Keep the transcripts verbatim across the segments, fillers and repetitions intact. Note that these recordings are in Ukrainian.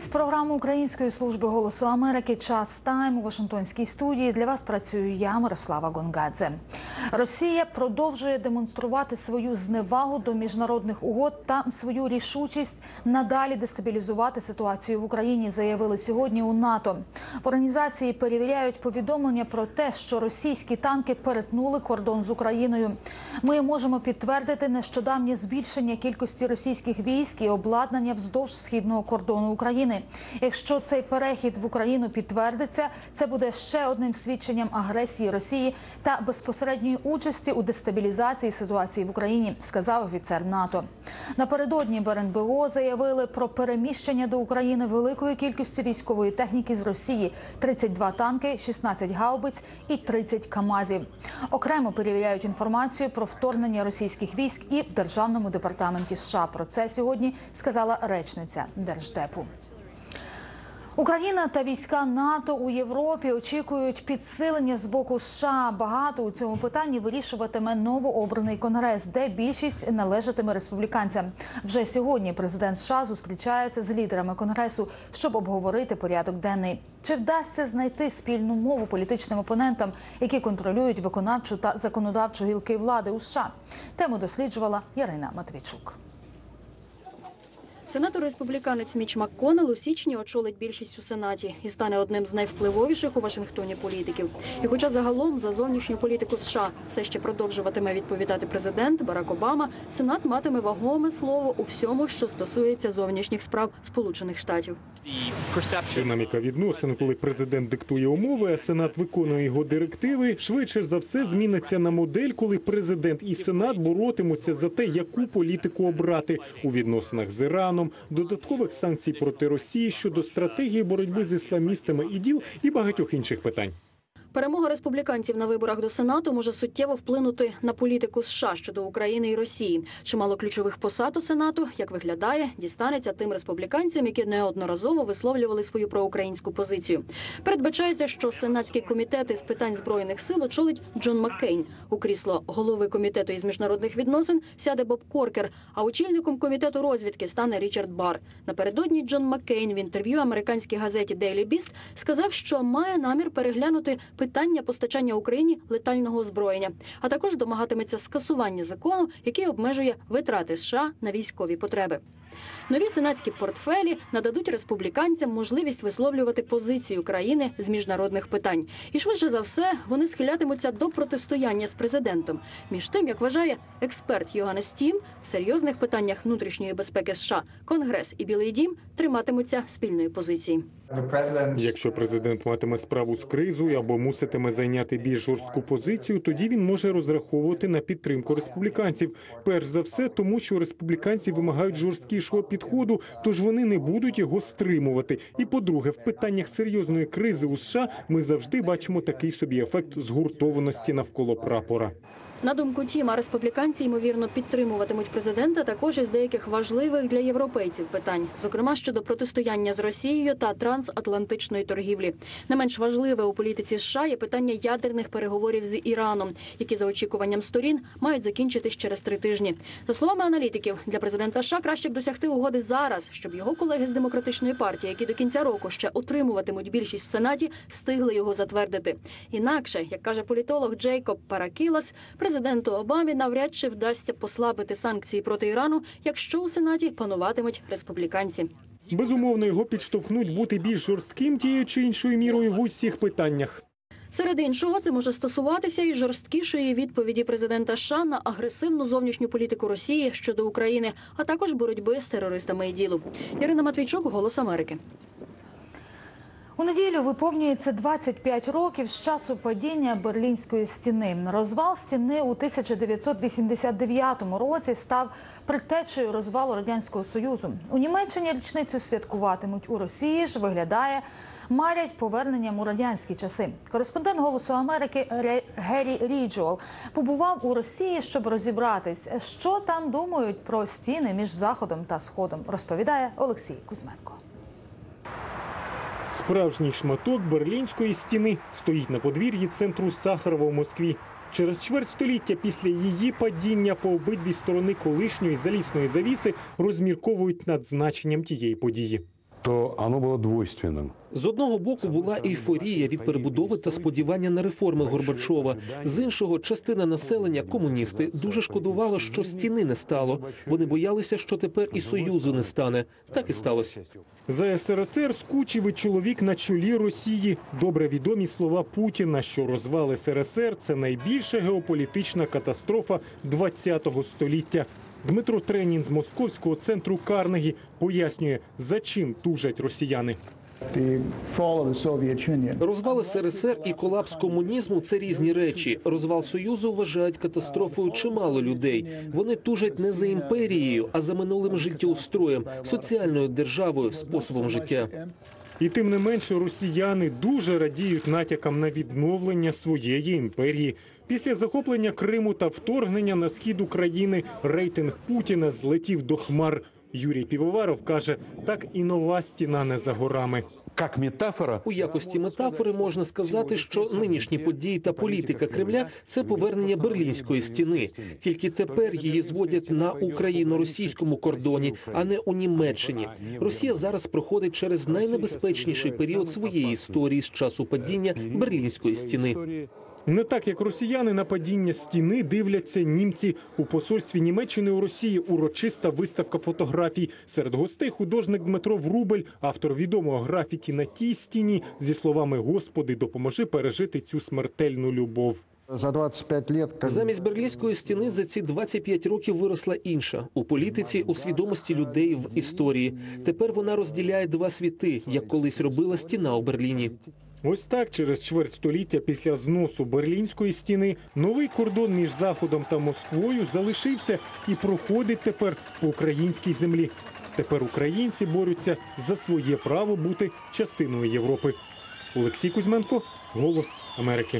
Кінець програми Української служби «Голосу Америки» «Час Тайм» у Вашингтонській студії. Для вас працюю я, Мирослава Гонгадзе. Росія продовжує демонструвати свою зневагу до міжнародних угод та свою рішучість надалі дестабілізувати ситуацію в Україні, заявили сьогодні у НАТО. В організації перевіряють повідомлення про те, що російські танки перетнули кордон з Україною. Ми можемо підтвердити нещодавнє збільшення кількості російських військ і обладнання вздовж східного кордону України. Якщо цей перехід в Україну підтвердиться, це буде ще одним свідченням агресії Росії та безпосередньої участі у дестабілізації ситуації в Україні, сказав офіцер НАТО. Напередодні в ер ен бе о заявили про переміщення до України великої кількості військової техніки з Росії – тридцять два танки, шістнадцять гаубиць і тридцять камазів. Окремо перевіряють інформацію про вторгнення російських військ і в Державному департаменті США. Про це сьогодні сказала речниця Держдепу. Україна та війська НАТО у Європі очікують підсилення з боку США. Багато у цьому питанні вирішуватиме новообраний Конгрес, де більшість належатиме республіканцям. Вже сьогодні президент США зустрічається з лідерами Конгресу, щоб обговорити порядок денний. Чи вдасться знайти спільну мову політичним опонентам, які контролюють виконавчу та законодавчу гілки влади у США? Тему досліджувала Ярина Матвійчук. Сенатор-республіканець Міч МакКоннелл у січні очолить більшість у Сенаті і стане одним з найвпливовіших у Вашингтоні політиків. І хоча загалом за зовнішню політику США все ще продовжуватиме відповідати президент Барак Обама, Сенат матиме вагоме слово у всьому, що стосується зовнішніх справ Сполучених Штатів. Динаміка відносин, коли президент диктує умови, а Сенат виконує його директиви, швидше за все зміниться на модель, коли президент і Сенат боротимуться за те, яку політику обрати у відносинах з Іраном, додаткових санкцій проти Росії щодо стратегії боротьби з ісламістами іділ і багатьох інших питань. Перемога республіканців на виборах до Сенату може суттєво вплинути на політику США щодо України і Росії. Чимало ключових посад у Сенату, як виглядає, дістанеться тим республіканцям, які неодноразово висловлювали свою проукраїнську позицію. Передбачається, що сенатські комітети з питань Збройних сил очолить Джон Маккейн. У крісло голови комітету із міжнародних відносин сяде Боб Коркер, а очільником комітету розвідки стане Річард Барр. Напередодні Джон Маккейн в інтерв'ю американській газеті Daily Beast сказав, що має намір переглянути питання постачання Україні летального озброєння, а також домагатиметься скасування закону, який обмежує витрати США на військові потреби. Нові сенатські портфелі нададуть республіканцям можливість висловлювати позицію країни з міжнародних питань. І швидше за все вони схилятимуться до протистояння з президентом. Між тим, як вважає експерт Йоганнес Тім, в серйозних питаннях внутрішньої безпеки США Конгрес і Білий дім триматимуться спільної позиції. Якщо президент матиме справу з кризою або муситиме зайняти більш жорстку позицію, тоді він може розраховувати на підтримку республіканців. Перш за все, тому що республіканці вимагають жорсткішого підходу, тож вони не будуть його стримувати. І по-друге, в питаннях серйозної кризи у США ми завжди бачимо такий собі ефект згуртованості навколо прапора. На думку Тіма, республіканці, ймовірно, підтримуватимуть президента також із деяких важливих для європейців питань, зокрема щодо протистояння з Росією та трансатлантичної торгівлі. Не менш важливе у політиці США є питання ядерних переговорів з Іраном, які за очікуванням сторін мають закінчитись через три тижні. За словами аналітиків, для президента США краще б досягти угоди зараз, щоб його колеги з Демократичної партії, які до кінця року ще утримуватимуть більшість в Сенаті, встигли його затвердити. Інакше, як каже політолог Джейкоб Паракілас, президенту Обамі навряд чи вдасться послабити санкції проти Ірану, якщо у Сенаті пануватимуть республіканці. Безумовно, його підштовхнуть бути більш жорстким тією чи іншою мірою в усіх питаннях. Серед іншого, це може стосуватися і жорсткішої відповіді президента США на агресивну зовнішню політику Росії щодо України, а також боротьби з терористами іділу. Ярина Матвійчук, «Голос Америки». У неділю виповнюється двадцять п'ять років з часу падіння Берлінської стіни. Розвал стіни у тисяча дев'ятсот вісімдесят дев'ятому році став предтечею розвалу Радянського Союзу. У Німеччині річницю святкуватимуть, у Росії ж, виглядає, марять поверненням у радянські часи. Кореспондент «Голосу Америки» Гері Ріджуал побував у Росії, щоб розібратись, що там думають про стіни між Заходом та Сходом, розповідає Олексій Кузьменко. Справжній шматок Берлінської стіни стоїть на подвір'ї центру Сахарова в Москві. Через чверть століття після її падіння по обидві сторони колишньої залізної завіси розмірковують над значенням тієї події. то оно было двойственным. З одного боку була ейфорія від перебудови та сподівання на реформи Горбачова. З іншого, частина населення, комуністи, дуже шкодувала, що стіни не стало. Вони боялися, що тепер і Союзу не стане. Так і сталося. За ес ер ес ер скучив і чоловік на чолі Росії. Добре відомі слова Путіна, що розвал ес ер ес ер – це найбільша геополітична катастрофа ХХ століття. Дмитро Тренін з московського центру Карнегі пояснює, за чим тужать росіяни. Розвал ес ер ес ер і колапс комунізму – це різні речі. Розвал Союзу вважають катастрофою чимало людей. Вони тужать не за імперією, а за минулим життєустроєм, соціальною державою, способом життя. І тим не менше росіяни дуже радіють натякам на відновлення своєї імперії. Після захоплення Криму та вторгнення на схід України рейтинг Путіна злетів до хмар. Юрій Півоваров каже, так і нова стіна не за горами. Как метафора, У якості метафори можна сказати, що нинішні події та політика Кремля – це повернення Берлінської стіни. Тільки тепер її зводять на україно-російському кордоні, а не у Німеччині. Росія зараз проходить через найнебезпечніший період своєї історії з часу падіння Берлінської стіни. Не так, як росіяни, на падіння стіни дивляться німці. У посольстві Німеччини у Росії урочиста виставка фотографій. Серед гостей художник Дмитро Врубель, автор відомого графіті на тій стіні, зі словами «Господи, допоможи пережити цю смертельну любов». За двадцять п'ять років... Замість Берлінської стіни за ці двадцять п'ять років виросла інша. У політиці, у свідомості людей, в історії. Тепер вона розділяє два світи, як колись робила стіна у Берліні. Ось так, через чверть століття після зносу Берлінської стіни, новий кордон між Заходом та Москвою залишився і проходить тепер по українській землі. Тепер українці борються за своє право бути частиною Європи. Олексій Кузьменко, «Голос Америки».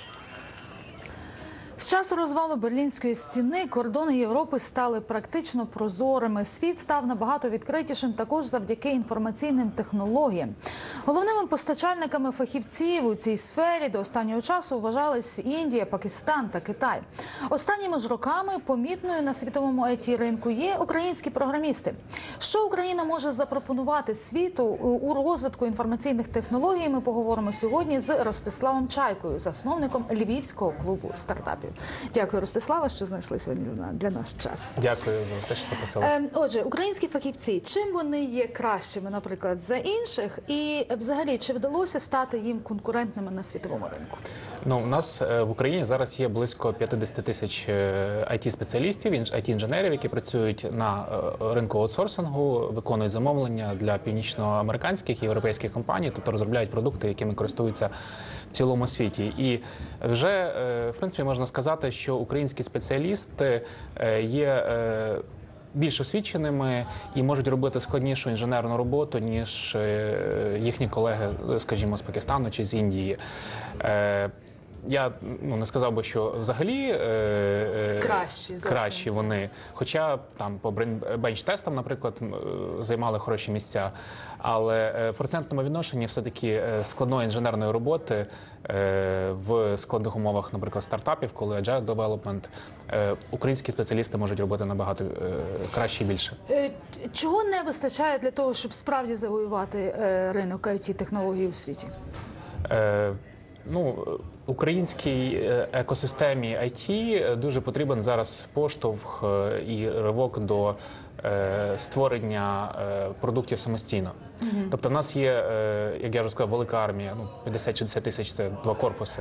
З часу розвалу Берлінської стіни кордони Європи стали практично прозорими. Світ став набагато відкритішим також завдяки інформаційним технологіям. Головними постачальниками фахівців у цій сфері до останнього часу вважались Індія, Пакистан та Китай. Останніми ж роками помітною на світовому ай ті-ринку є українські програмісти. Що Україна може запропонувати світу у розвитку інформаційних технологій, ми поговоримо сьогодні з Ростиславом Чайкою, засновником Львівського клубу стартапів. Дякую, Ростислава, що знайшли сьогодні для нас час. Дякую за те, що запросили. Е, Отже, українські фахівці, чим вони є кращими, наприклад, за інших? І взагалі, чи вдалося стати їм конкурентними на світовому ринку? Ну, у нас е, в Україні зараз є близько п'ятдесят тисяч ай ті-спеціалістів, ай ті-інженерів, які працюють на е, ринку аутсорсингу, виконують замовлення для північноамериканських і європейських компаній, тобто розробляють продукти, якими користуються в цілому світі. І вже, е, в принципі, можна сказати, що українські спеціалісти е, є е, більш освіченими і можуть робити складнішу інженерну роботу, ніж е, їхні колеги, скажімо, з Пакистану чи з Індії. Е, Я ну, не сказав би, що взагалі е, Кращі, зовсім. кращі вони. Хоча там по бенч-тестам, наприклад, займали хороші місця. Але е, в процентному відношенні все-таки е, складної інженерної роботи е, в складних умовах, наприклад, стартапів, коли agile development, е, українські спеціалісти можуть робити набагато е, краще і більше. Е, Чого не вистачає для того, щоб справді завоювати е, ринок ай ті-технологій у світі? Е, Ну, українській екосистемі ай ті дуже потрібен зараз поштовх і ривок до створення продуктів самостійно. Mm-hmm. Тобто в нас є, як я вже сказав, велика армія, ну, п'ятдесят-шістдесят тисяч – це два корпуси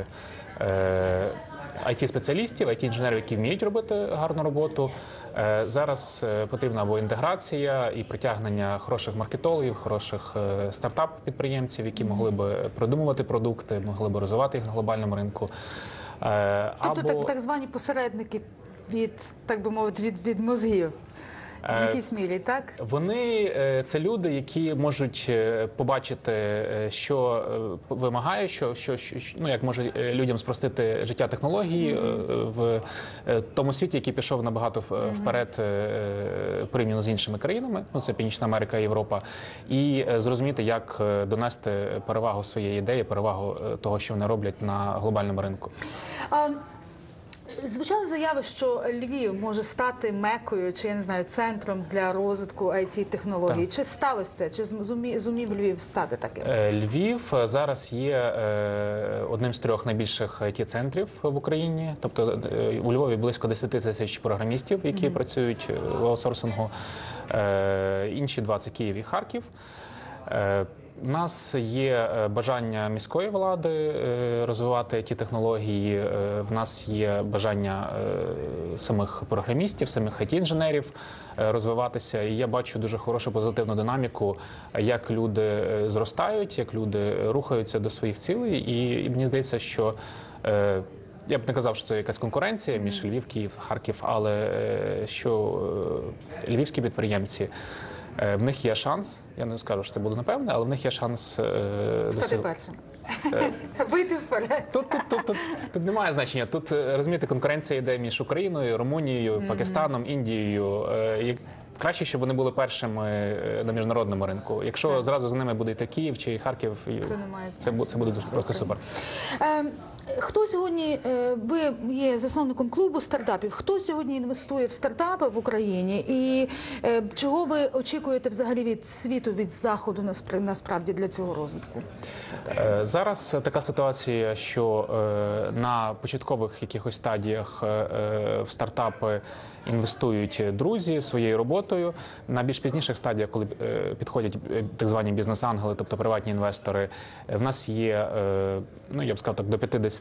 ай ті-спеціалістів, ай ті-інженерів, які вміють робити гарну роботу. Зараз потрібна або інтеграція і притягнення хороших маркетологів, хороших стартап-підприємців, які могли б придумувати продукти, могли б розвивати їх на глобальному ринку. Тобто або... так, так звані посередники від, так би мовити, від, від мозгів. В якійсь мірі, так? Вони – це люди, які можуть побачити, що вимагає, що, що, що ну, як може людям спростити життя технології mm-hmm. в тому світі, який пішов набагато вперед mm-hmm. порівняно з іншими країнами, ну, це Північна Америка, Європа, і зрозуміти, як донести перевагу своєї ідеї, перевагу того, що вони роблять на глобальному ринку. А... Звучали заяви, що Львів може стати мекою, чи, я не знаю, центром для розвитку ай ті-технологій. Чи сталося це? Чи зумів, зумів Львів стати таким? Е, Львів зараз є е, одним з трьох найбільших ай ті-центрів в Україні. Тобто е, у Львові близько десять тисяч програмістів, які mm-hmm. працюють в аутсорсингу. Е, інші два – це Київ і Харків. Е, У нас є бажання міської влади розвивати ті технології, в нас є бажання самих програмістів, самих ай ті-інженерів розвиватися. І я бачу дуже хорошу позитивну динаміку, як люди зростають, як люди рухаються до своїх цілей. І, і мені здається, що я б не казав, що це якась конкуренція між Львів, Київ, Харків, але що львівські підприємці, в них є шанс, я не скажу, що це буде напевне, але в них є шанс е, стати досі... першим. Вийти вперед. Тут, тут, тут, тут, тут немає значення. Тут, розумієте, конкуренція йде між Україною, Румунією, mm-hmm. Пакистаном, Індією. Е, краще, щоб вони були першими на міжнародному ринку. Якщо так. зразу за ними буде йти Київ чи Харків, це, це, це буде просто супер. Е, Хто сьогодні, ви є засновником клубу стартапів, хто сьогодні інвестує в стартапи в Україні і чого ви очікуєте взагалі від світу, від Заходу насправді для цього розвитку? Зараз така ситуація, що на початкових якихось стадіях в стартапи інвестують друзі своєю роботою. На більш пізніших стадіях, коли підходять так звані бізнес-ангели, тобто приватні інвестори, в нас є, ну я б сказав так, до п'ятдесят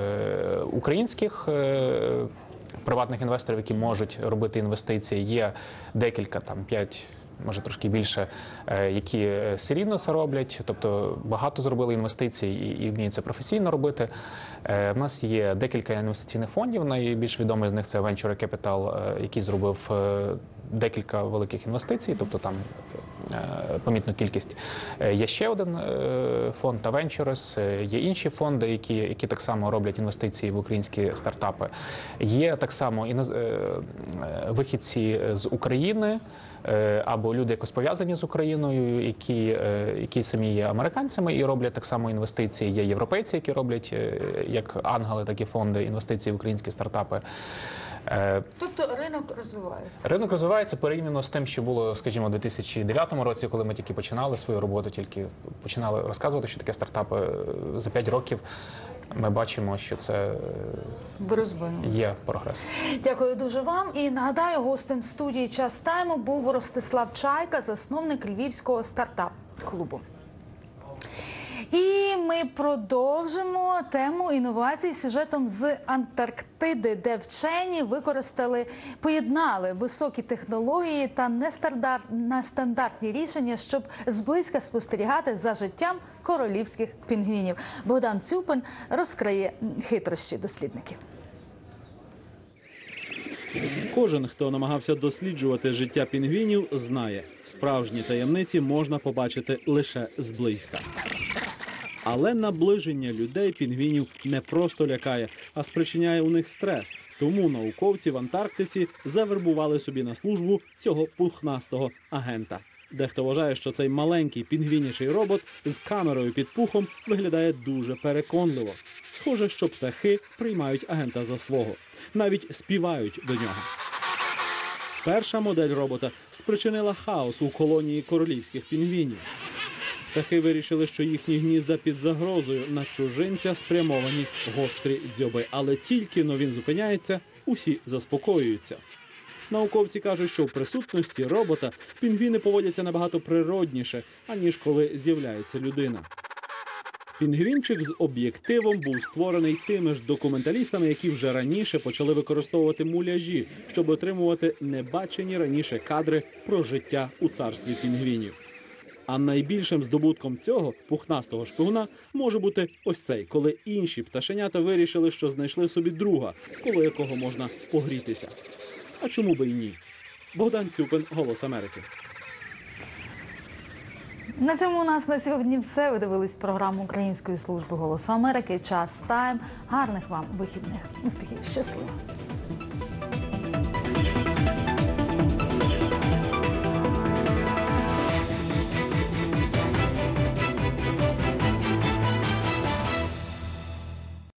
українських приватних інвесторів, які можуть робити інвестиції. Є декілька, там п'ять, може трошки більше, які серійно це роблять, тобто багато зробили інвестицій і, і вміють це професійно робити. В нас є декілька інвестиційних фондів, найбільш відомий з них це Venture Capital, який зробив декілька великих інвестицій, тобто там помітну кількість. Є ще один фонд та Ventures, є інші фонди, які, які так само роблять інвестиції в українські стартапи. Є так само і вихідці з України або люди якось пов'язані з Україною, які, які самі є американцями і роблять так само інвестиції. Є європейці, які роблять як ангели, так і фонди інвестицій в українські стартапи. Тобто ринок розвивається? Ринок розвивається порівняно з тим, що було, скажімо, у дві тисячі дев'ятому році, коли ми тільки починали свою роботу, тільки починали розказувати, що таке стартапи. За п'ять років ми бачимо, що це є прогрес. Дякую дуже вам. І нагадаю, гостем студії «Час Тайму» був Ростислав Чайка, засновник Львівського стартап-клубу. І ми продовжимо тему інновацій сюжетом з Антарктиди, де вчені використали, поєднали високі технології та нестандартні рішення, щоб зблизька спостерігати за життям королівських пінгвінів. Богдан Цюпин розкриє хитрощі дослідників. Кожен, хто намагався досліджувати життя пінгвінів, знає, справжні таємниці можна побачити лише зблизька. Але наближення людей пінгвінів не просто лякає, а спричиняє у них стрес. Тому науковці в Антарктиці завербували собі на службу цього пухнастого агента. Дехто вважає, що цей маленький пінгвінячий робот з камерою під пухом виглядає дуже переконливо. Схоже, що птахи приймають агента за свого. Навіть співають до нього. Перша модель робота спричинила хаос у колонії королівських пінгвінів. Птахи вирішили, що їхні гнізда під загрозою, на чужинця спрямовані гострі дзьоби. Але тільки но він зупиняється, усі заспокоюються. Науковці кажуть, що в присутності робота пінгвіни поводяться набагато природніше, аніж коли з'являється людина. Пінгвінчик з об'єктивом був створений тими ж документалістами, які вже раніше почали використовувати муляжі, щоб отримувати небачені раніше кадри про життя у царстві пінгвінів. А найбільшим здобутком цього пухнастого шпигуна може бути ось цей, коли інші пташенята вирішили, що знайшли собі друга, коло якого можна погрітися. А чому би і ні? Богдан Цюпин, «Голос Америки». На цьому у нас на сьогодні все. Ви дивились програму Української служби «Голосу Америки». «Час Тайм». Гарних вам вихідних. Успіхів. Щасливо.